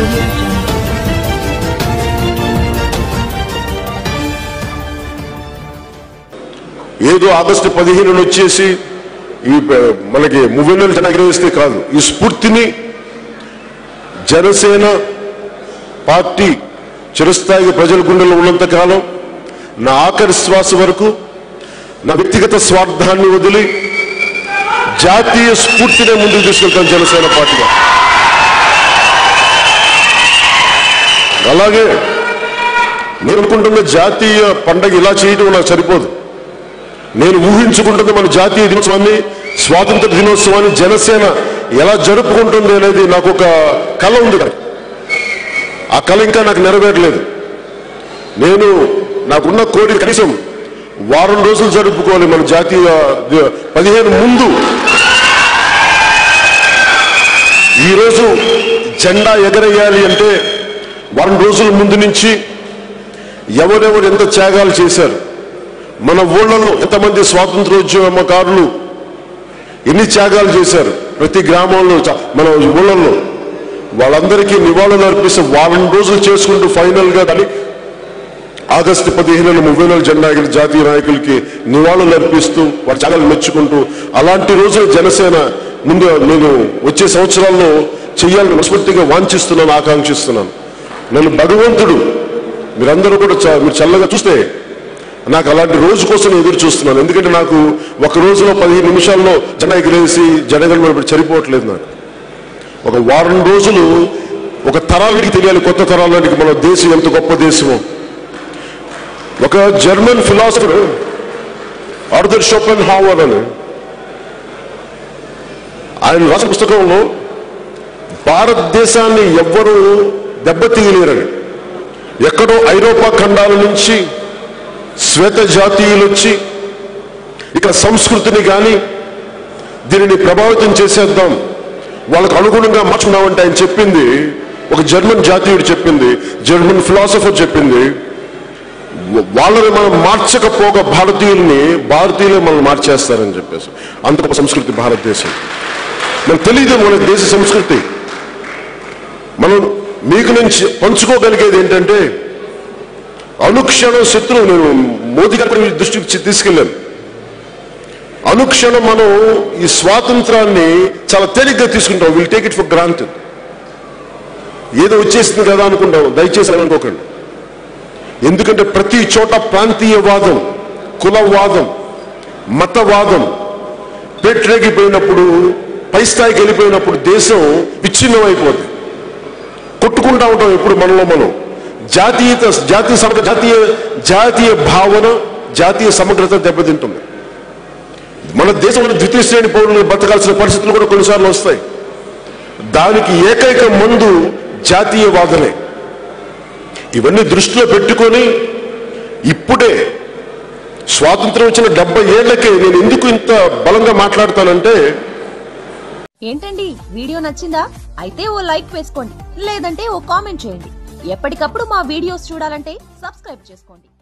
ఏదో ఆగస్టు 15 వచ్చేసి ఈ మనకి మూవీలు ఎగరవేస్తే కాదు, ఈ స్ఫూర్తిని జనసేన పార్టీ చిరస్థాయిగా ప్రజల గుండెల్లో ఉన్నంత కాలం నా ఆఖరి శ్వాస వరకు నా వ్యక్తిగత స్వార్థాన్ని వదిలి జాతీయ స్ఫూర్తినే ముందుకు తీసుకెళ్తాను జనసేన పార్టీగా. అలాగే నేను అనుకుంటున్న జాతీయ పండగ ఇలా చేయడం నాకు సరిపోదు. నేను ఊహించుకుంటుంది మన జాతీయ దినోత్సవాన్ని, స్వాతంత్ర దినోత్సవాన్ని జనసేన ఎలా జరుపుకుంటుంది అనేది నాకు ఒక కళ ఉంది. ఆ కళ ఇంకా నాకు నెరవేరలేదు. నాకున్న కోరిక కనీసం వారం రోజులు జరుపుకోవాలి మన జాతీయ 15 ముందు. ఈరోజు జెండా ఎగరేయాలి అంటే వారం రోజుల ముందు నుంచి ఎవరెవరు ఎంత త్యాగాలు చేశారు, మన ఊళ్ళలో ఎంతమంది స్వాతంత్రోద్యమకారులు ఎన్ని త్యాగాలు చేశారు, ప్రతి గ్రామంలో మన ఊళ్ళల్లో వాళ్ళందరికీ నివాళులు అర్పిస్తూ వారం రోజులు చేసుకుంటూ ఫైనల్ గా దాన్ని ఆగస్టు 15 30 జెండా ఎగిరి జాతీయ నాయకులకి నివాళులు అర్పిస్తూ వారి త్యాగాలు మెచ్చుకుంటూ అలాంటి రోజులు జనసేన ముందు నేను వచ్చే సంవత్సరాల్లో చెయ్యాలని మనస్ఫూర్తిగా వాంఛిస్తున్నాను, ఆకాంక్షిస్తున్నాను. నన్ను భగవంతుడు మీరందరూ కూడా మీరు చల్లగా చూస్తే నాకు అలాంటి రోజు కోసం ఎదురు చూస్తున్నాను. ఎందుకంటే నాకు ఒక రోజులో 15 నిమిషాల్లో జెండా ఎగిరేసి జనగణమన సరిపోవట్లేదు. నాకు ఒక వారం రోజులు ఒక తరాలకి తెలియాలి, కొత్త తరాలకి మన దేశం ఎంత గొప్ప దేశమో. ఒక జర్మన్ ఫిలాసఫర్ ఆర్థర్ షోపెన్హావర్ అని ఆయన రాసిన పుస్తకంలో భారతదేశాన్ని ఎవ్వరూ దెబ్బతీయలేరని, ఎక్కడో ఐరోపా ఖండాల నుంచి శ్వేత జాతీయులు వచ్చి ఇక్కడ సంస్కృతిని కానీ దీనిని ప్రభావితం చేసేద్దాం, వాళ్ళకు అనుగుణంగా మార్చుకున్నామంటే ఆయన చెప్పింది, ఒక జర్మన్ జాతీయుడు చెప్పింది, జర్మన్ ఫిలాసఫర్ చెప్పింది, వాళ్ళని మనం మార్చకపోగా భారతీయులే మనం మార్చేస్తారని చెప్పేసి. అంత గొప్ప సంస్కృతి భారతదేశం. మనకు తెలియదు మన దేశ సంస్కృతి. మనం మీకు నుంచి పంచుకోగలిగేది ఏంటంటే అనుక్షణం శత్రువు, నేను మోదీ గారి దృష్టికి తీసుకెళ్ళాను. అనుక్షణం మనం ఈ స్వాతంత్రాన్ని చాలా తేలిగ్గా తీసుకుంటాం. Will take it for granted. ఏదో వచ్చేసింది కదా అనుకుంటాం. దయచేసి అనుకోకండి. ఎందుకంటే ప్రతి చోట ప్రాంతీయవాదం, కులవాదం, మతవాదం పేట్రేగిపోయినప్పుడు, పై స్థాయికి వెళ్ళిపోయినప్పుడు దేశం విచ్ఛిన్నం అయిపోతుంది. కొట్టుకుంటా ఉంటాం ఎప్పుడు మనలో మనం. జాతీయ భావన, జాతీయ సమగ్రత దెబ్బతింటుంది. మన దేశంలో ద్వితీయ శ్రేణి పౌరులు బతకాల్సిన పరిస్థితులు కూడా కొన్నిసార్లు వస్తాయి. దానికి ఏకైక మందు జాతీయవాదమే. ఇవన్నీ దృష్టిలో పెట్టుకొని ఇప్పుడే స్వాతంత్రం వచ్చిన 70 ఏళ్లకే నేను ఎందుకు ఇంత బలంగా మాట్లాడతానంటే, ఏంటండి వీడియో నచ్చిందా? అయితే ఓ లైక్ వేసుకోండి, లేదంటే ఓ కామెంట్ చేయండి. ఎప్పటికప్పుడు మా వీడియోస్ చూడాలంటే సబ్స్క్రైబ్ చేసుకోండి.